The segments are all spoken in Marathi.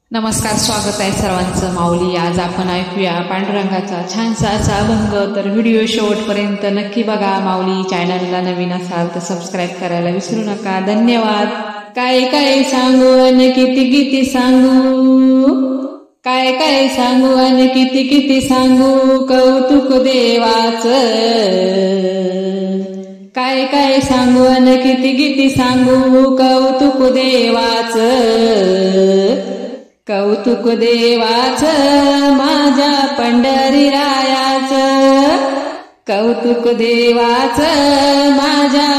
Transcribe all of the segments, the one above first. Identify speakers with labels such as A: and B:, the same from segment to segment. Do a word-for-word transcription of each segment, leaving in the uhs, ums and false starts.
A: नमस्कार, स्वागत आहे सर्वांचं माऊली. आज आपण ऐकूया पांडुरंगाचा छानसा असा अभंग. तर व्हिडिओ शेवटपर्यंत नक्की बघा. माऊली चॅनलला नवीन असाल तर सबस्क्राईब करायला विसरू नका. धन्यवाद. काय काय सांगू अन किती किती सांगू, काय काय सांगू अन किती किती सांगू, कौतुक देवाचं. काय काय सांगू अन किती किती सांगू, कौतुक देवाचं. कौतुक देवाचं माझ्या पंढरीरायाचं, कौतुक देवाचं माझ्या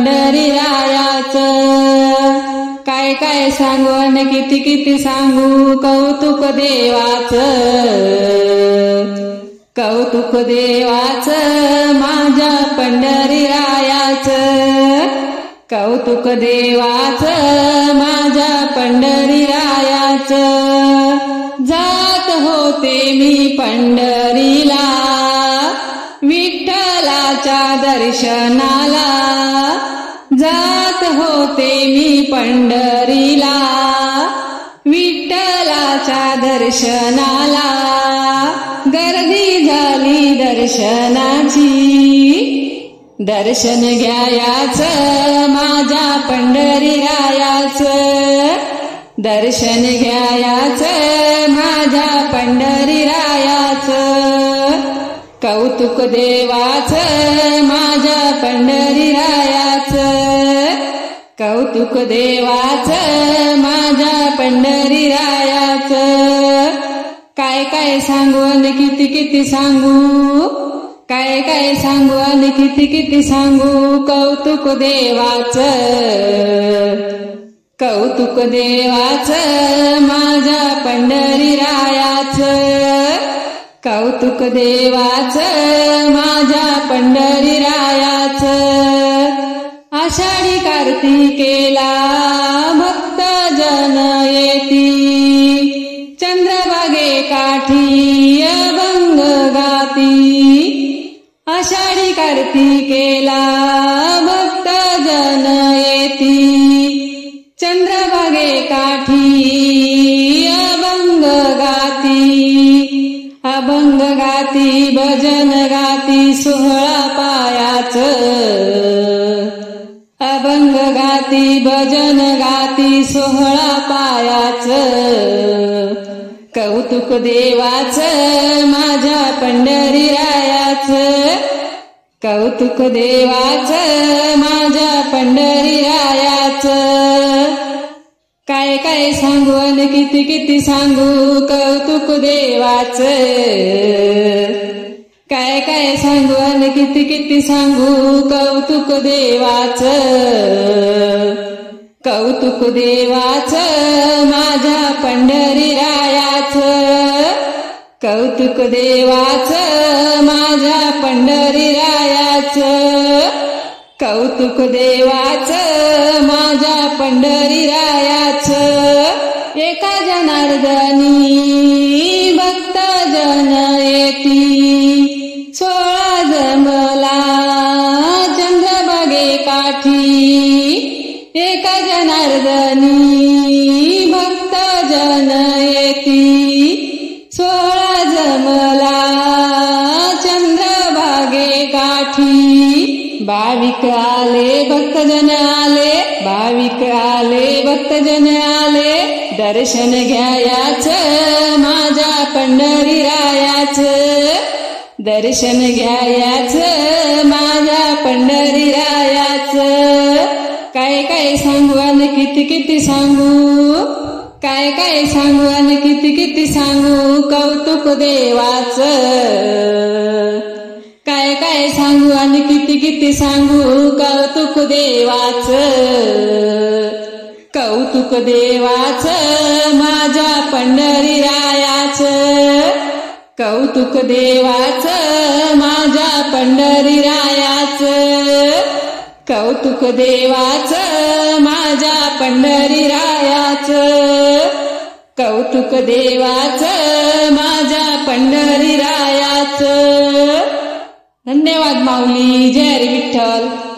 A: पंढरीरायाचं. काय काय सांगू अन किती किती सांगू, कौतुक देवाचं. कौतुक देवाचं माझ्या पंढरीरायाचं, कौतुक देवाचं माझ्या पंढरीरायाचं. जात होते मी पंढरीला विठ्ठलाच्या दर्शनाला, जात होते मी पंढरीला विठ्ठलाच्या दर्शनाला. गर्दी झाली दर्शनाची, दर्शन घ्यायाचं माझ्या पंढरीरायाचं, दर्शन घ्यायाचं माझ्या पंढरीरायाचं. कौतुक देवाचं माझ्या पंढरीरायाचं, कौतुक देवाचं माझ्या पंढरीरायाचं. काय काय सांगू अन किती किती सांगू, काय काय सांगू अन किती किती सांगू, कौतुक देवाचं. कौतुक देवाचं माझ्या पंढरीरायाचं, कौतुक देवाचं माझ्या पंढरीरायाचं. आषाढी कार्तिकेला भक्त जन येती, चंद्रभागे काठी अभंग गाती. आषाढी कार्तिकेला भक्त जन येती, चंद्रभागे काठी अभंग गाती. अभंग गाती भजन गाती सोहळा पायाचं, अभंग गाती भजन गाती सोहळा पायाचं. कौतुक देवाचं माझ्या पंढरीरायाचं, कौतुक देवाचं माझ्या पंढरीरायाचं. काय काय सांगू अन किती किती सांगू, कौतुक देवाचं. काय काय सांगू अन किती किती सांगू, कौतुक देवाचं. कौतुक देवाचं माझ्या पंढरीरायाचं, कौतुक देवाचं माझ्या पंढरीरायाचं. कौतुक देवाचं माझ्या पंढरीरायाचं. एका जनार्दनी भक्त जन येती, सोळा जमला चंद्रभागे काठी. एका जनार्दनी भक्त जन येती, सोळा जमला चंद्रभागे काठी. भाविक आले भक्तजन आले, भाविक आले भक्तजन आले, दर्शन घ्यायाचं माझ्या पंढरीरायाचं, दर्शन घ्यायाचं माझ्या पंढरीरायाचं. काय काय सांगू अन किती किती सांगू, काय काय सांगू अन किती किती सांगू, कौतुक देवाचं. काय काय सांगू अन किती किती सांगू, कौतुक देवाचं. कौतुक देवाचं माझ्या पंढरीरायाचं, कौतुक देवाचं माझ्या पंढरीरायाचं. कौतुक देवाचं माझ्या पंढरीरायाचं, कौतुक देवाचं माझ्या पंढरीरायाचं. धन्यवाद माऊली. जय हरी विठ्ठल.